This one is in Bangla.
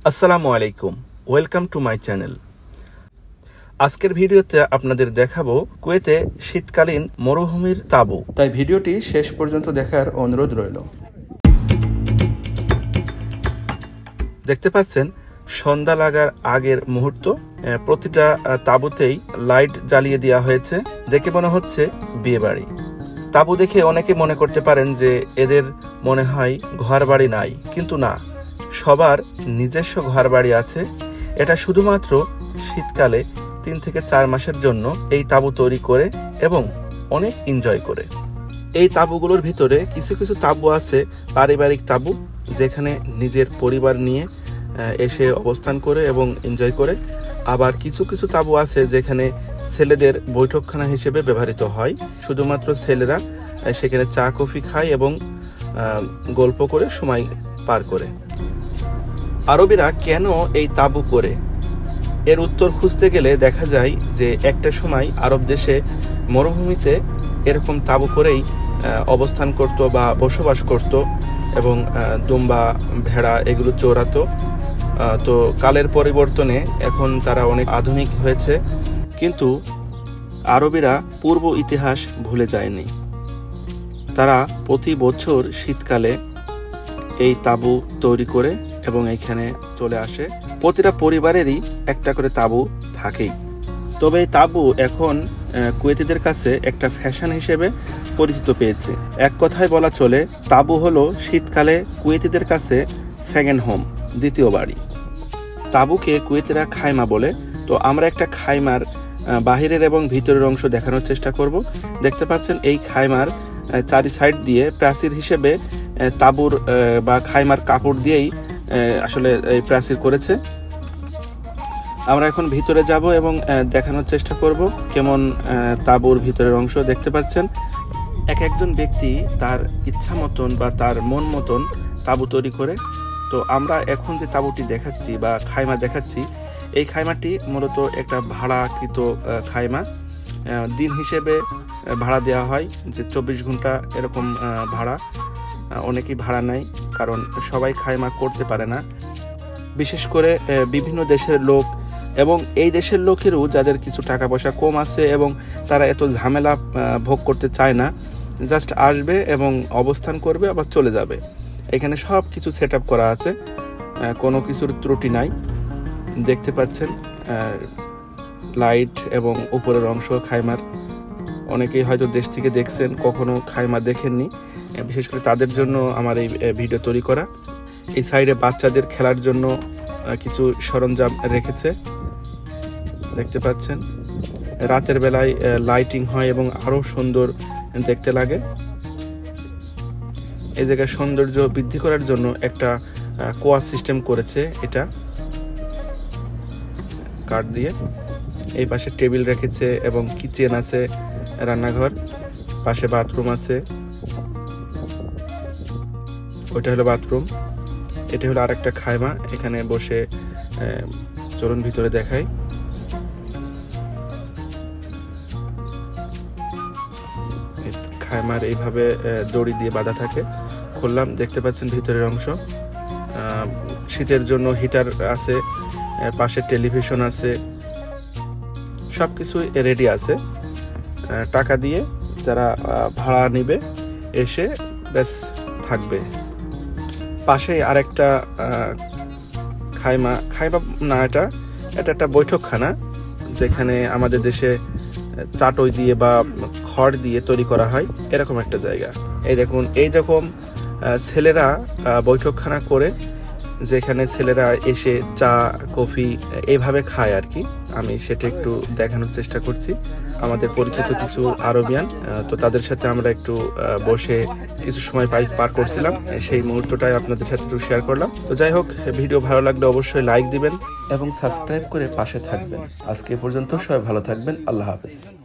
আসসালামু আলাইকুম, ওয়েলকাম টু মাই চ্যানেল। আজকের ভিডিওতে আপনাদের দেখাবো কুয়েতে শীতকালীন মরুভূমির তাঁবু। তাই ভিডিওটি শেষ পর্যন্ত দেখার অনুরোধ রইল। দেখতে পাচ্ছেন সন্ধ্যা লাগার আগের মুহূর্ত, প্রতিটা তাঁবুতেই লাইট জ্বালিয়ে দেওয়া হয়েছে। দেখে মনে হচ্ছে বিয়ে বাড়ি। তাঁবু দেখে অনেকে মনে করতে পারেন যে এদের মনে হয় ঘর বাড়ি নাই, কিন্তু না, সবার নিজস্ব ঘর বাড়ি আছে। এটা শুধুমাত্র শীতকালে 3 থেকে 4 মাসের জন্য এই তাঁবু তৈরি করে এবং অনেক এনজয় করে। এই তাঁবুগুলোর ভিতরে কিছু কিছু তাঁবু আছে পারিবারিক তাঁবু, যেখানে নিজের পরিবার নিয়ে এসে অবস্থান করে এবং এনজয় করে। আবার কিছু কিছু তাঁবু আছে যেখানে ছেলেদের বৈঠকখানা হিসেবে ব্যবহৃত হয়। শুধুমাত্র ছেলেরা সেখানে চা কফি খায় এবং গল্প করে সময় পার করে। আরবিরা কেন এই তাঁবু করে, এর উত্তর খুঁজতে গেলে দেখা যায় যে একটা সময় আরব দেশে মরুভূমিতে এরকম তাঁবু করেই অবস্থান করত বা বসবাস করত এবং দুম্বা ভেড়া এগুলো চড়াতো। তো কালের পরিবর্তনে এখন তারা অনেক আধুনিক হয়েছে, কিন্তু আরবিরা পূর্ব ইতিহাস ভুলে যায়নি। তারা প্রতি বছর শীতকালে এই তাঁবু তৈরি করে এবং এখানে চলে আসে। প্রতিটা পরিবারেরই একটা করে তাঁবু থাকেই। তবে এই তাঁবু এখন কুয়েতিদের কাছে একটা ফ্যাশন হিসেবে পরিচিত পেয়েছে। এক কথায় বলা চলে, তাঁবু হলো শীতকালে কুয়েতিদের কাছে সেকেন্ড হোম, দ্বিতীয় বাড়ি। তাঁবুকে কুয়েতিরা খাইমা বলে। তো আমরা একটা খাইমার বাহিরের এবং ভিতরের অংশ দেখানোর চেষ্টা করব। দেখতে পাচ্ছেন এই খাইমার চারি সাইড দিয়ে প্রাচীর হিসেবে তাঁবুর বা খাইমার কাপড় দিয়েই আসলে এই প্রাচীর করেছে। আমরা এখন ভিতরে যাব এবং দেখানোর চেষ্টা করব কেমন তাঁবুর ভিতরের অংশ। দেখতে পাচ্ছেন এক একজন ব্যক্তি তার ইচ্ছা মতন বা তার মন মতন তাঁবু তৈরি করে। তো আমরা এখন যে তাঁবুটি দেখাচ্ছি বা খাইমা দেখাচ্ছি, এই খাইমাটি মূলত একটা ভাড়াকৃত খাইমা। দিন হিসেবে ভাড়া দেওয়া হয়, যে 24 ঘন্টা এরকম ভাড়া। অনেকেই ভাড়া নেয়, কারণ সবাই খাইমা করতে পারে না। বিশেষ করে বিভিন্ন দেশের লোক এবং এই দেশের লোকেরও যাদের কিছু টাকা পয়সা কম আছে এবং তারা এত ঝামেলা ভোগ করতে চায় না, জাস্ট আসবে এবং অবস্থান করবে আবার চলে যাবে। এখানে সব কিছু সেট আপ করা আছে, কোনো কিছুর ত্রুটি নাই। দেখতে পাচ্ছেন লাইট এবং উপরের অংশ খাইমার। অনেকেই হয়তো দেশ থেকে দেখছেন, কখনো খাইমা দেখেননি। বিশেষ করে তাদের জন্য আমার এই ভিডিও তৈরি করা। এই সাইডে বাচ্চাদের খেলার জন্য কিছু সরঞ্জাম রেখেছে, দেখতে পাচ্ছেন। রাতের বেলায় লাইটিং হয় এবং আরো সুন্দর দেখতে লাগে। এই জায়গায় সৌন্দর্য বৃদ্ধি করার জন্য একটা কোয়া সিস্টেম করেছে, এটা কাঠ দিয়ে। এই পাশে টেবিল রেখেছে এবং কিচেন আছে, রান্নাঘর, পাশে বাথরুম আছে। ওইটা হলো বাথরুম, এটা হলো আরেকটা খাইমা। এখানে বসে চলুন ভিতরে দেখাই। খাইমার এইভাবে দড়ি দিয়ে বাঁধা থাকে। খুললাম, দেখতে পাচ্ছেন ভিতরের অংশ। শীতের জন্য হিটার আছে, পাশে টেলিভিশন আছে, সবকিছু রেডি আছে। টাকা দিয়ে যারা ভাড়া নেবে এসে ব্যাস থাকবে। পাশে আরেকটা খাইমা না, এটা একটা বৈঠকখানা, যেখানে আমাদের দেশে চাটই দিয়ে বা খড় দিয়ে তৈরি করা হয়, এরকম একটা জায়গা। এই দেখুন, এইরকম ছেলেরা বৈঠকখানা করে, যেখানে ছেলেরা এসে চা কফি এইভাবে খায় আর কি। আমি সেটা একটু দেখানোর চেষ্টা করছি। আমাদের পরিচিত কিছু আরবিয়ান, তো তাদের সাথে আমরা একটু বসে কিছু সময় পার করছিলাম। সেই মুহূর্তটাই আপনাদের সাথে একটু শেয়ার করলাম। তো যাই হোক, ভিডিও ভালো লাগলে অবশ্যই লাইক দিবেন এবং সাবস্ক্রাইব করে পাশে থাকবেন। আজকে পর্যন্ত সবাই ভালো থাকবেন। আল্লাহ হাফেজ।